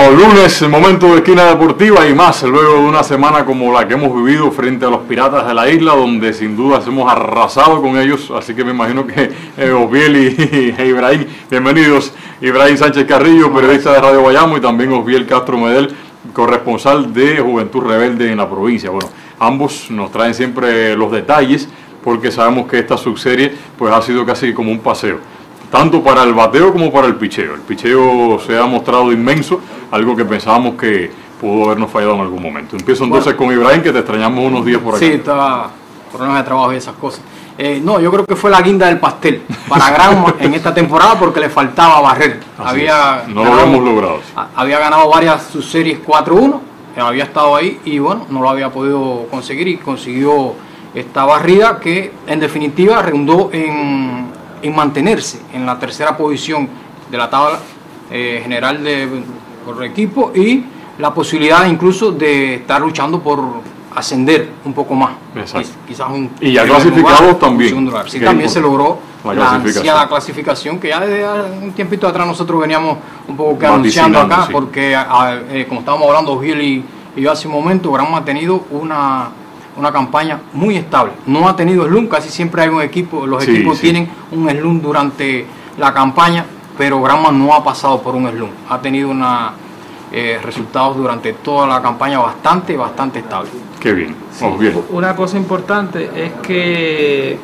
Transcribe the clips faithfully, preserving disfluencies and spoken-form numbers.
Bueno, lunes, el momento de esquina deportiva y más, luego de una semana como la que hemos vivido frente a los Piratas de la Isla, donde sin duda hemos arrasado con ellos, así que me imagino que eh, Osbiel y, y Ibrahim, bienvenidos, Ibrahim Sánchez Carrillo, periodista de Radio Bayamo, y también Osbiel Castro Medel, corresponsal de Juventud Rebelde en la provincia. Bueno, ambos nos traen siempre los detalles, porque sabemos que esta subserie pues ha sido casi como un paseo, tanto para el bateo como para el picheo. El picheo se ha mostrado inmenso, algo que pensábamos que pudo habernos fallado en algún momento. Empiezo entonces bueno, con Ibrahim, que te extrañamos unos días por aquí. Sí, estaba problemas de trabajo y esas cosas. Eh, no, yo creo que fue la guinda del pastel para Granma en esta temporada, porque le faltaba barrer. Había no ganado, lo habíamos logrado. Sí. Había ganado varias subseries cuatro uno, había estado ahí y bueno, no lo había podido conseguir, y consiguió esta barrida que en definitiva redundó en, en mantenerse en la tercera posición de la tabla eh, general de, por equipo, y la posibilidad incluso de estar luchando por ascender un poco más. Exacto. Quizás un y ya clasificados lugar, también. Un lugar. Sí, también se logró la, la ansiada clasificación, que ya desde un tiempito atrás nosotros veníamos un poco que anunciando acá, sí. porque a, eh, como estábamos hablando Osbiel y, y yo hace un momento, Granma ha tenido una una campaña muy estable, no ha tenido slump, casi siempre hay un equipo, los sí, equipos sí. tienen un slump durante la campaña, pero Granma no ha pasado por un slump, ha tenido una eh, resultados durante toda la campaña bastante, bastante estable. Qué bien, sí, oh, bien. Una cosa importante es que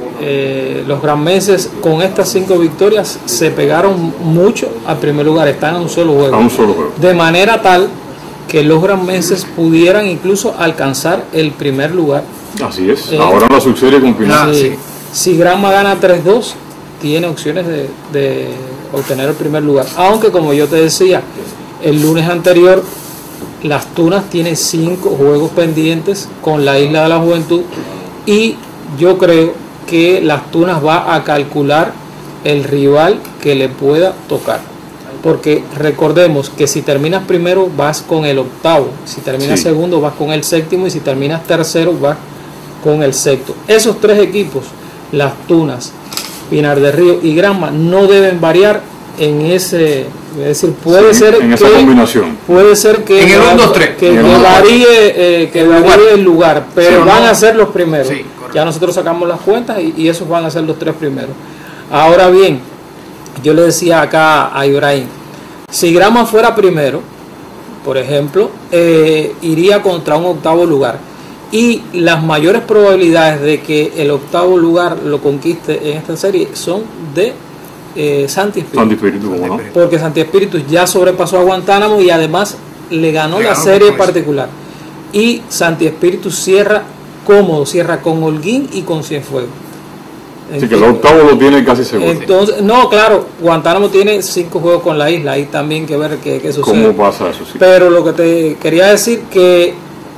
eh, los granmenses con estas cinco victorias se pegaron mucho al primer lugar, están a un solo juego, a un solo juego. De manera tal que los granmenses pudieran incluso alcanzar el primer lugar. Así es, eh, ahora la subserie continúa. Si, si Granma gana tres dos, tiene opciones de, de obtener el primer lugar. Aunque, como yo te decía, el lunes anterior, Las Tunas tiene cinco juegos pendientes con la Isla de la Juventud, y yo creo que Las Tunas va a calcular el rival que le pueda tocar. Porque recordemos que si terminas primero vas con el octavo, si terminas sí. segundo vas con el séptimo, y si terminas tercero vas con el sexto. Esos tres equipos, Las Tunas, Pinar del Río y Granma, no deben variar en ese, es decir, puede sí, ser en que, esa combinación. Puede ser que, en el uno dos tres que, que varíe, eh, que varíe lugar. el lugar, pero sí, van no. a ser los primeros. Sí, ya nosotros sacamos las cuentas y, y esos van a ser los tres primeros. Ahora bien, yo le decía acá a Ibrahim, si Granma fuera primero, por ejemplo, eh, iría contra un octavo lugar, y las mayores probabilidades de que el octavo lugar lo conquiste en esta serie son de eh, Santi Espíritu, Santi Espíritu ¿no? porque Santi Espíritu ya sobrepasó a Guantánamo y además le ganó le la ganó serie particular, y Santi Espíritu cierra cómodo, cierra con Holguín y con Cienfuegos. Así que el octavo lo tiene casi seguro. Entonces, no, claro, Guantánamo tiene cinco juegos con la isla, hay también que ver qué, qué sucede. ¿Cómo pasa eso? Sí. Pero lo que te quería decir que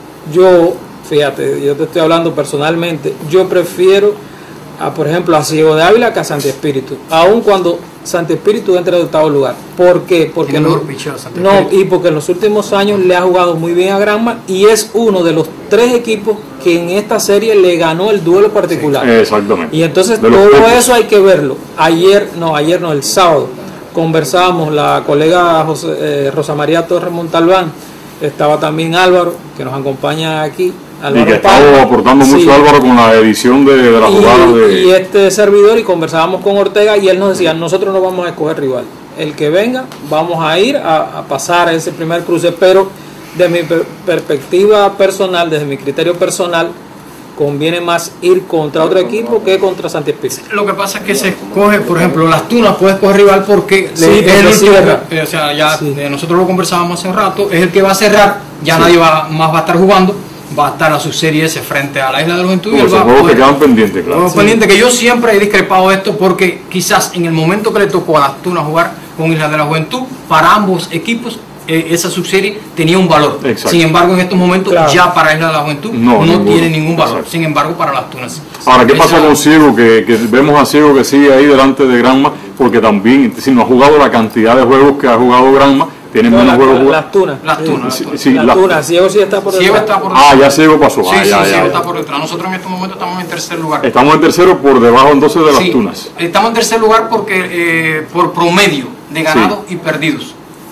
yo, fíjate, yo te estoy hablando personalmente, yo prefiero, a, por ejemplo, a Ciego de Ávila que a Santi Espíritu, aun cuando Santi Espíritu entre en octavo lugar. ¿Por qué? Porque no, no, y porque en los últimos años le ha jugado muy bien a Granma, y es uno de los tres equipos que en esta serie le ganó el duelo particular. Sí, exactamente. Y entonces todo pocos. eso hay que verlo. Ayer, no, ayer no, el sábado, conversábamos, la colega José, eh, Rosa María Torres Montalbán, estaba también Álvaro, que nos acompaña aquí. Álvaro y que estaba aportando mucho sí. Álvaro con la edición de, de las jugadas de... Y este servidor, y conversábamos con Ortega, y él nos decía, nosotros no vamos a escoger rival. El que venga, vamos a ir a, a pasar a ese primer cruce, pero de mi per perspectiva personal, desde mi criterio personal, conviene más ir contra otro equipo que contra Santi Espíritu. Lo que pasa es que se escoge, por ejemplo, Las Tunas puede escoger rival porque sí, le, es el último, eh, o sea, ya sí. eh, nosotros lo conversábamos hace un rato, es el que va a cerrar, ya sí. nadie va, más va a estar jugando, va a estar a su serie ese frente a la Isla de la Juventud. Los juegos que quedan pendientes, claro. Sí. pendiente, que yo siempre he discrepado de esto, porque quizás en el momento que le tocó a Las Tunas jugar con Isla de la Juventud, para ambos equipos eh, esa subserie tenía un valor. Exacto. Sin embargo, en estos momentos claro. ya para Isla de la Juventud no, no tiene ningún valor. Exacto. Sin embargo, para Las Tunas. Ahora, ¿qué pasa con Ciego? Que, que vemos a Ciego que sigue ahí delante de Granma, porque también, si no ha jugado la cantidad de juegos que ha jugado Granma, tienen no, menos la, juegos. La, las Tunas. Las Tunas. Sí, sí, las la, Tunas. Ciego sí está por detrás. detrás. Ah, ya Ciego pasó. Sí, ah, sí, ya, Ciego ya, está ya. por detrás. Nosotros en este momento estamos en tercer lugar. Estamos en tercero por debajo entonces de Las sí, Tunas. Estamos en tercer lugar porque eh, por promedio de ganados sí. y perdidos.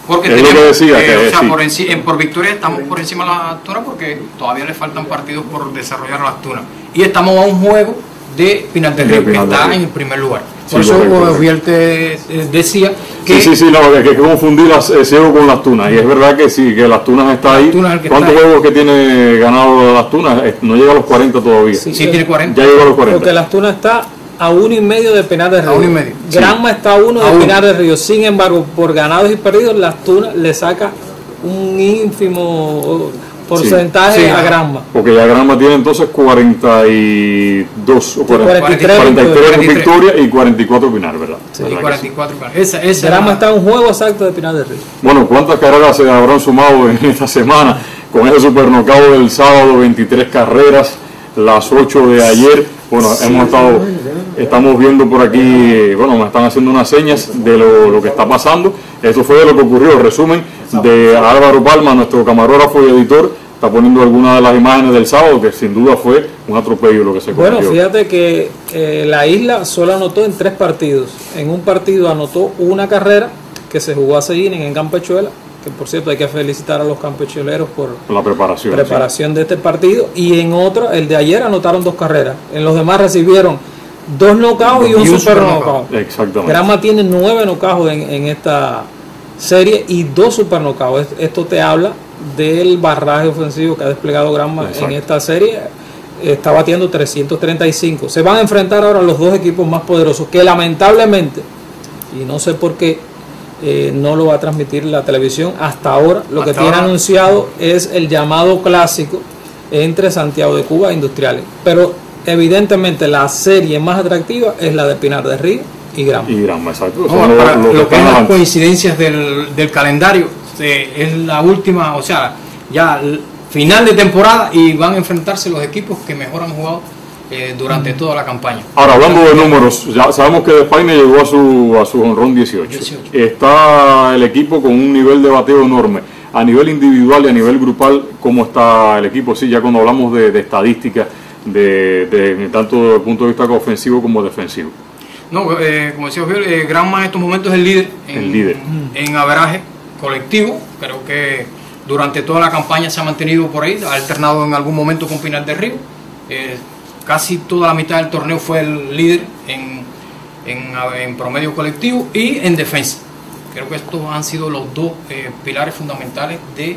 Porque es tenemos, lo que decía, eh, que, o sea, sí. por, en, por victoria estamos por encima de las tunas porque todavía le faltan partidos por desarrollar las tunas. Y estamos a un juego de Pinar del Río, que está en el primer lugar. Por sí, eso Biel te eh, decía que... Sí, sí, sí, no, que hay que confundir las, el ciego con las tunas. Y es verdad que sí, que las tunas está ahí. Tunas ¿Cuántos está juegos ahí? que tiene ganado las tunas? No llega a los cuarenta todavía. Sí, sí tiene cuarenta. Ya llegó a los cuarenta. Porque las tunas está a uno y medio de Pinar del Río. A uno y medio. Granma sí. está a uno a de uno. Pinar del Río. Sin embargo, por ganados y perdidos, las tunas le saca un ínfimo porcentaje sí. Sí, a Granma. Porque ya Granma tiene entonces cuarenta y dos o cuarenta, cuarenta y tres, cuarenta y tres cuarenta y tres. victorias y cuarenta y cuatro Pinar, ¿verdad? Sí, Y cuarenta y cuatro. Esa, esa Granma la... está a un juego exacto de Pinar del Río. Bueno, ¿cuántas carreras se habrán sumado en esta semana con ese supernocao del sábado? veintitrés carreras, las ocho de ayer. Bueno, sí, hemos estado, estamos viendo por aquí, bueno, me están haciendo unas señas de lo, lo que está pasando. Eso fue de lo que ocurrió. Resumen de Álvaro Palma, nuestro camarógrafo y editor, está poniendo algunas de las imágenes del sábado, que sin duda fue un atropello lo que se cometió. Bueno, fíjate que eh, la isla solo anotó en tres partidos. En un partido anotó una carrera que se jugó a seguir en Campechuela, que por cierto hay que felicitar a los campechueleros por la preparación, preparación sí. de este partido. Y en otro, el de ayer, anotaron dos carreras. En los demás recibieron dos knockouts y un, y un super knockout. Exactamente. Granma tiene nueve knockouts en, en esta serie y dos super knockouts. Esto te habla del barraje ofensivo que ha desplegado Granma Exacto. en esta serie. Está batiendo trescientos treinta y cinco. Se van a enfrentar ahora los dos equipos más poderosos, que lamentablemente, y no sé por qué, eh, no lo va a transmitir la televisión hasta ahora. Lo hasta que tiene ahora. anunciado es el llamado clásico entre Santiago de Cuba e Industriales. Pero evidentemente la serie más atractiva es la de Pinar del Río y Granma. Y Granma, exacto. No, lo, para, lo, lo que es las coincidencias del, del calendario, eh, es la última, o sea, ya final de temporada y van a enfrentarse los equipos que mejor han jugado eh, durante toda la campaña. Ahora, hablando de números, ya sabemos que Despaine llegó a su a su honrón dieciocho. dieciocho. Está el equipo con un nivel de bateo enorme. A nivel individual y a nivel grupal, ¿cómo está el equipo? Sí, ya cuando hablamos de, de estadísticas, de, de, tanto desde el punto de vista ofensivo como defensivo. No, eh, como decía Biel, eh, Granma en estos momentos es el líder en, el líder. en averaje colectivo. Creo que durante toda la campaña se ha mantenido por ahí, ha alternado en algún momento con Pinar del Río. Eh, casi toda la mitad del torneo fue el líder en, en, en promedio colectivo y en defensa. Creo que estos han sido los dos eh, pilares fundamentales de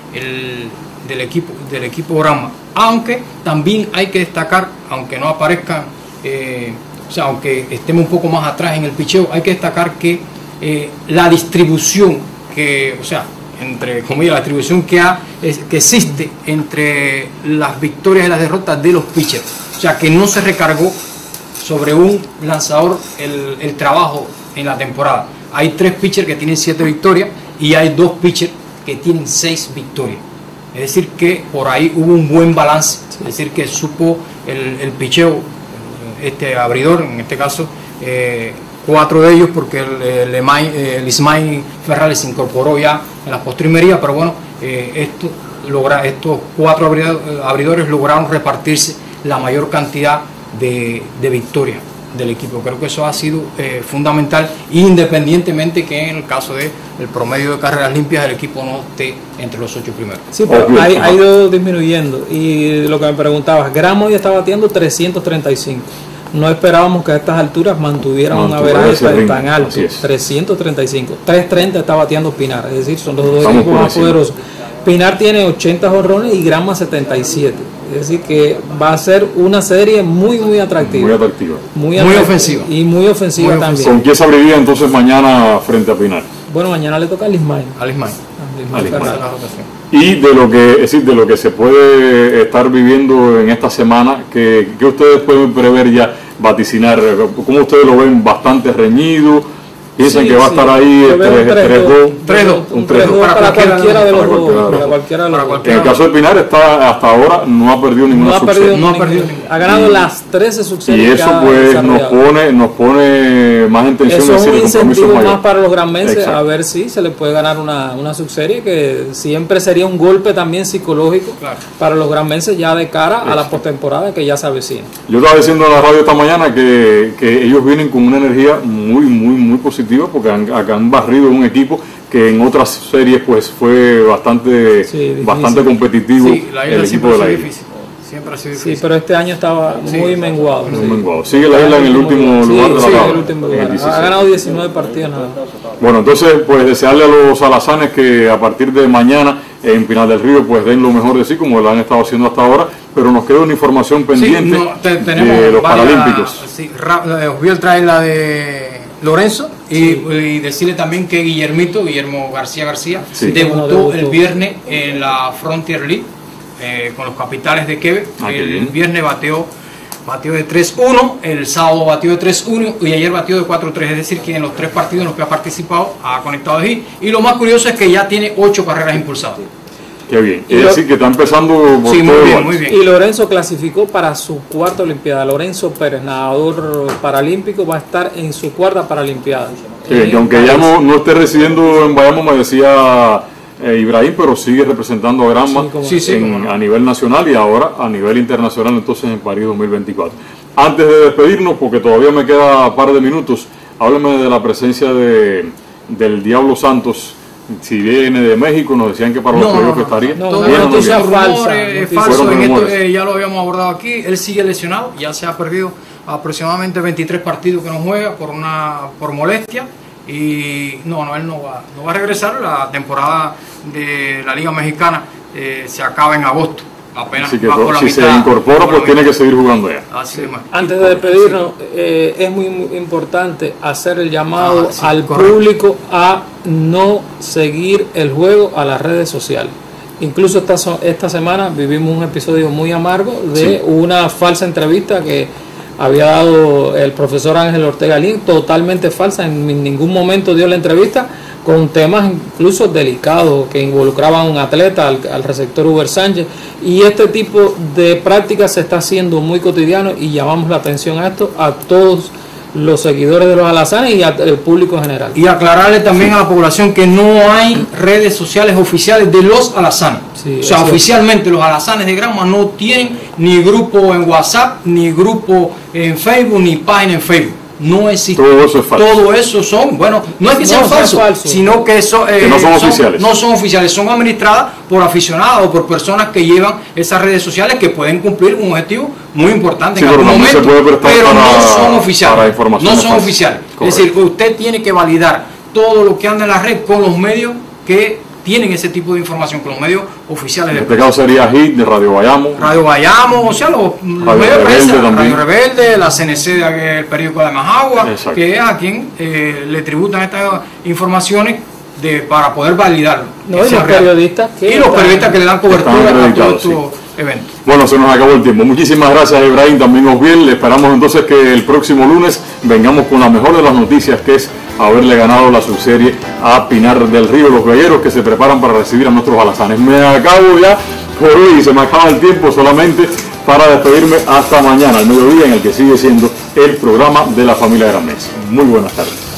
el, del equipo del equipo Granma. Aunque también hay que destacar, aunque no aparezca, eh, o sea, aunque estemos un poco más atrás en el picheo, hay que destacar que eh, la distribución que, o sea, entre comillas, la distribución que, ha, es, que existe entre las victorias y las derrotas de los pitchers. O sea, que no se recargó sobre un lanzador el, el trabajo en la temporada. Hay tres pitchers que tienen siete victorias y hay dos pitchers que tienen seis victorias. Es decir, que por ahí hubo un buen balance. Es decir, que supo el, el picheo, este abridor, en este caso, eh, cuatro de ellos, porque el, el, el Ismael Ferrales se incorporó ya en la postrimería, pero bueno, eh, esto logra, estos cuatro abridores lograron repartirse la mayor cantidad de, de victorias del equipo. Creo que eso ha sido eh, fundamental, independientemente que en el caso del promedio de carreras limpias el equipo no esté entre los ocho primeros. Sí, pero ha, ha ido disminuyendo. Y lo que me preguntabas, Granma hoy está batiendo trescientos treinta y cinco. No esperábamos que a estas alturas mantuvieran no, un averaje tan, tan alto, trescientos treinta y cinco. trescientos treinta está bateando Pinar, es decir, son los dos Estamos equipos más poderosos. Pinar tiene ochenta jonrones y Granma setenta y siete. Es decir, que va a ser una serie muy, muy atractiva. Muy atractiva. Muy, muy ofensiva. Y muy ofensiva muy también. ¿Con quién se abriría entonces mañana frente a Pinar? Bueno, mañana le toca al Ismael. Al Ismael. Al Ismael. Y de lo que es decir, de lo que se puede estar viviendo en esta semana, que, que ustedes pueden prever ya, vaticinar, ¿cómo ustedes lo ven? Bastante reñido. Piensan sí, que va a estar sí. ahí tres dos, un tres dos para, para cualquiera de los dos. Para cualquiera de los dos. En el caso de Pinar, está hasta ahora no ha perdido ninguna no ha perdido, no ha, perdido ha ganado y, las trece subseries. Y eso pues nos pone, nos pone más en tensión. Eso es un incentivo más para los granmenses a ver si se le puede ganar una, una subserie, que siempre sería un golpe también psicológico claro. para los granmenses ya de cara Exacto. a la postemporada que ya se avecina. Yo estaba diciendo en la radio esta mañana que, que ellos vienen con una energía muy, muy, muy positiva, porque han, han barrido un equipo que en otras series pues fue bastante, sí, bastante competitivo sí, el equipo de la isla. Difícil. Siempre ha sido difícil. Sí, pero este año estaba sí, muy menguado. Muy sí. menguado. Sigue la isla en el último lugar sí, de la sí, tabla. El último lugar. Ha ganado diecinueve partidos nada. Bueno, entonces pues desearle a los alazanes que a partir de mañana en Pinar del Río pues den lo mejor de sí, como lo han estado haciendo hasta ahora, pero nos queda una información pendiente sí, no, te, tenemos de los varias, Paralímpicos. Sí, Osbiel trae la de Lorenzo y, sí. y decirle también que Guillermito, Guillermo García García, sí. debutó, debutó el viernes en la Frontier League eh, con los Capitales de Quebec. Ah, el viernes bateó, bateó de tres uno, el sábado bateó de tres uno y ayer bateó de cuatro tres, es decir que en los tres partidos en los que ha participado ha conectado de hit. Y lo más curioso es que ya tiene ocho carreras impulsadas. Qué bien. Es decir, que está empezando por sí, muy bien, muy bien. Y Lorenzo clasificó para su cuarta Olimpiada. Lorenzo Pérez, nadador paralímpico, va a estar en su cuarta Paralimpiada. Sí, que aunque ya no, no esté residiendo en Bayamo, me decía eh, Ibrahim, pero sigue representando a Granma sí, sí, en, a nivel nacional y ahora a nivel internacional, entonces en París dos mil veinticuatro. Antes de despedirnos, porque todavía me queda un par de minutos, hábleme de la presencia de, del Diablo Santos. Si viene de México, nos decían que para los playoffs no, no, estaría. No, todo no, noticia no, falsa. Es falso. En esto, eh, ya lo habíamos abordado aquí. Él sigue lesionado. Ya se ha perdido aproximadamente veintitrés partidos que no juega por una por molestia. Y no, no, él no va, no va a regresar. La temporada de la Liga Mexicana eh, se acaba en agosto. Apenas Así que va todo, por la si mitad, se incorpora, pues tiene que seguir jugando ya. Así Antes de despedirnos, eh, es muy, muy importante hacer el llamado ah, sí, al correcto. público a no seguir el juego a las redes sociales. Incluso esta, esta semana vivimos un episodio muy amargo de sí. una falsa entrevista que había dado el profesor Ángel Ortega Lin, totalmente falsa, en ningún momento dio la entrevista, con temas incluso delicados que involucraban a un atleta, al, al receptor Uber Sánchez, y este tipo de prácticas se está haciendo muy cotidiano y llamamos la atención a esto a todos los seguidores de los alazanes y al público en general. Y aclararle también sí. a la población que no hay redes sociales oficiales de los alazanes. Sí, o sea, oficialmente los alazanes de Granma no tienen ni grupo en WhatsApp, ni grupo en Facebook, ni página en Facebook. No existe. Todo eso es falso. Todo eso son, bueno, no es que sean no, falsos, falso. sino que, eso, eh, que no son, son oficiales. No son oficiales, son administradas por aficionados o por personas que llevan esas redes sociales que pueden cumplir un objetivo muy importante sí, en algún momento, pero para, no son oficiales. No son falsas. oficiales. Correcto. Es decir, usted tiene que validar todo lo que anda en la red con los medios que tienen ese tipo de información, con los medios oficiales. En este caso sería Hit de Radio Bayamo. Radio Bayamo, o sea, los, los medios de prensa, Radio Rebelde, la C N C, el periódico de Majagua, Exacto. que es a quien eh, le tributan estas informaciones de, para poder validarlo. No, y los periodistas que y los periodistas que le dan cobertura a todos estos sí. eventos. Bueno, se nos acabó el tiempo. Muchísimas gracias, Ibrahim, también Osbiel. Esperamos entonces que el próximo lunes vengamos con la mejor de las noticias, que es haberle ganado la subserie a Pinar del Río, los galleros que se preparan para recibir a nuestros alazanes. Me acabo ya por hoy y se me acaba el tiempo solamente para despedirme hasta mañana, al mediodía, en el que sigue siendo el programa de la familia Granmense. Muy buenas tardes.